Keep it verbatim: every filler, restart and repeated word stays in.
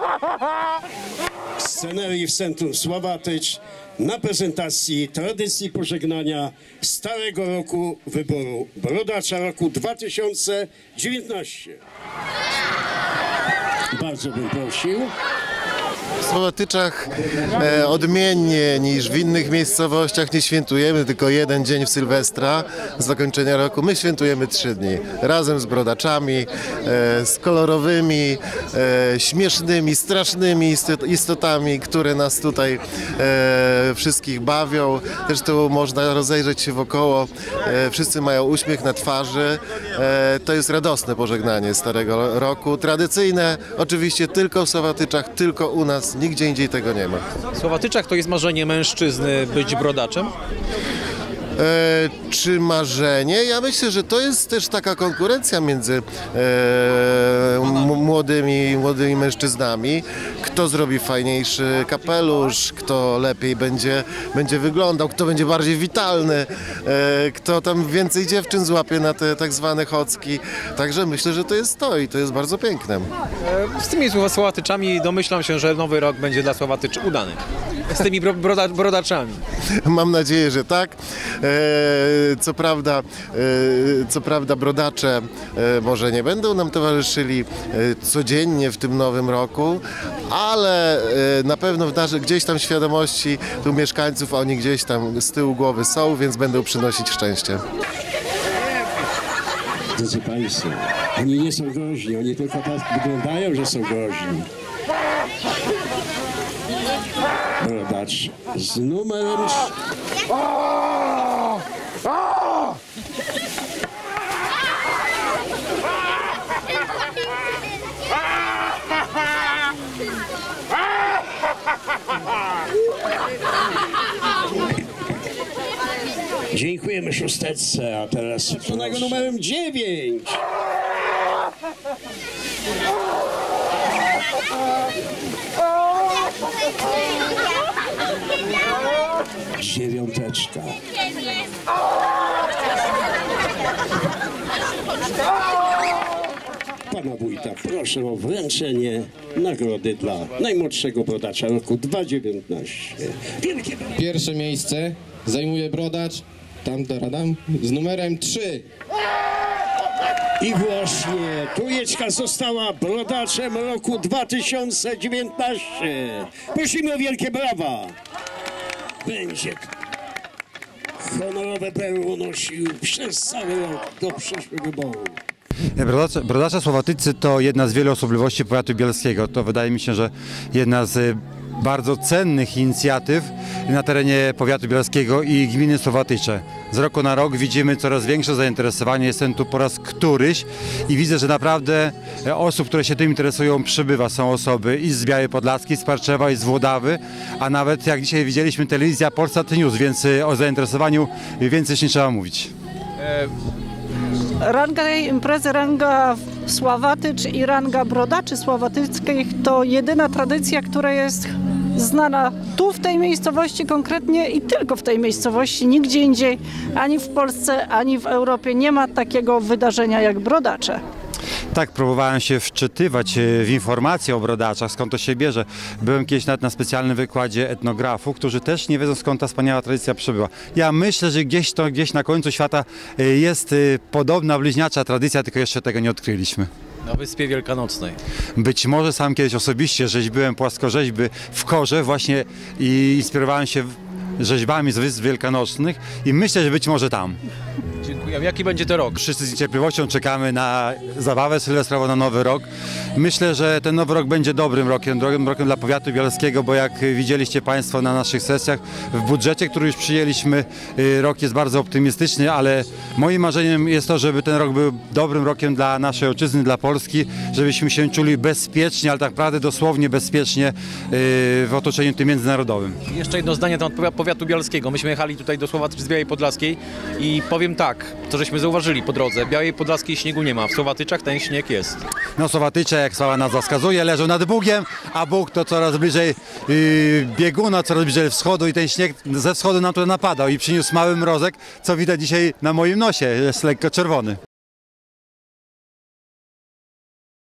Scenerii w centrum Słowatycz na prezentacji tradycji pożegnania Starego Roku Wyboru Brodacza roku dwa tysiące dziewiętnastego. Bardzo bym prosił. W Słowatyczach e, odmiennie niż w innych miejscowościach nie świętujemy tylko jeden dzień w Sylwestra z zakończenia roku. My świętujemy trzy dni razem z brodaczami, e, z kolorowymi, e, śmiesznymi, strasznymi istotami, które nas tutaj e, wszystkich bawią. Zresztą można rozejrzeć się wokoło. E, wszyscy mają uśmiech na twarzy. E, to jest radosne pożegnanie Starego Roku. Tradycyjne, oczywiście tylko w Słowatyczach, tylko u nas. Nigdzie indziej tego nie ma. W Słowatyczach to jest marzenie mężczyzny być brodaczem? E, czy marzenie? Ja myślę, że to jest też taka konkurencja między e, młodymi, młodymi mężczyznami. Kto zrobi fajniejszy kapelusz, kto lepiej będzie, będzie wyglądał, kto będzie bardziej witalny, e, kto tam więcej dziewczyn złapie na te tak zwane chocki. Także myślę, że to jest to i to jest bardzo piękne. Z tymi Słowatyczami domyślam się, że nowy rok będzie dla Słowatyczy udany. Z tymi broda, brodaczami. Mam nadzieję, że tak. Co prawda, co prawda brodacze może nie będą nam towarzyszyli codziennie w tym nowym roku, ale na pewno w naszej gdzieś tam świadomości tu mieszkańców oni gdzieś tam z tyłu głowy są, więc będą przynosić szczęście. Drodzy Państwo, oni nie są groźni, oni tylko tak wyglądają, że są groźni. Brodacz z numerem... Dziękujemy szósteczce, a teraz proszę. Numerem dziewięć. Dziewiąteczka. Pana wójta proszę o wręczenie nagrody dla najmłodszego brodacza roku dwa tysiące dziewiętnastego. Wielkie Pierwsze miejsce zajmuje brodacz tam, tam, z numerem trzy. I właśnie Tujeczka została brodaczem roku dwa tysiące dziewiętnastego. Prosimy o wielkie brawa. Będzie honorowe perło nosił przez cały rok do przyszłych wyborów. Brodacze, brodacze Słowatycy to jedna z wielu osobliwości powiatu bielskiego. To wydaje mi się, że jedna z bardzo cennych inicjatyw na terenie powiatu bielskiego i gminy Słowatycze. Z roku na rok widzimy coraz większe zainteresowanie. Jestem tu po raz któryś i widzę, że naprawdę osób, które się tym interesują, przybywa. Są osoby i z Białej Podlaskiej, z Parczewa, i z Włodawy, a nawet jak dzisiaj widzieliśmy, telewizja Polsat News, więc o zainteresowaniu więcej nie trzeba mówić. Ranga tej imprezy, ranga Słowatycz i ranga brodaczy słowatyckich to jedyna tradycja, która jest znana tu w tej miejscowości konkretnie i tylko w tej miejscowości, nigdzie indziej, ani w Polsce, ani w Europie nie ma takiego wydarzenia jak brodacze. Tak, próbowałem się wczytywać w informacje o brodaczach, skąd to się bierze. Byłem kiedyś nawet na specjalnym wykładzie etnografów, którzy też nie wiedzą, skąd ta wspaniała tradycja przybyła. Ja myślę, że gdzieś, to, gdzieś na końcu świata jest podobna, bliźniacza tradycja, tylko jeszcze tego nie odkryliśmy. Na Wyspie Wielkanocnej. Być może sam kiedyś osobiście rzeźbiłem płaskorzeźby w Korze właśnie i inspirowałem się rzeźbami z Wysp Wielkanocnych i myślę, że być może tam. Dziękuję. Jaki będzie to rok? Wszyscy z niecierpliwością czekamy na zabawę sylwestrową, na nowy rok. Myślę, że ten nowy rok będzie dobrym rokiem, dobrym rokiem dla powiatu bielskiego, bo jak widzieliście Państwo na naszych sesjach, w budżecie, który już przyjęliśmy, rok jest bardzo optymistyczny, ale moim marzeniem jest to, żeby ten rok był dobrym rokiem dla naszej ojczyzny, dla Polski, żebyśmy się czuli bezpiecznie, ale tak naprawdę dosłownie bezpiecznie w otoczeniu tym międzynarodowym. Jeszcze jedno zdanie na temat powiatu bielskiego. Myśmy jechali tutaj do Słowatycz z Białej Podlaskiej i powiem tak, to żeśmy zauważyli po drodze, Białej Podlaskiej śniegu nie ma, w Słowatyczach ten śnieg jest. No Słowatycze, jak słaba nazwa wskazuje, leżą nad Bugiem, a Bóg to coraz bliżej yy, bieguna, coraz bliżej wschodu i ten śnieg ze wschodu nam tu napadał i przyniósł mały mrozek, co widać dzisiaj na moim nosie, jest lekko czerwony.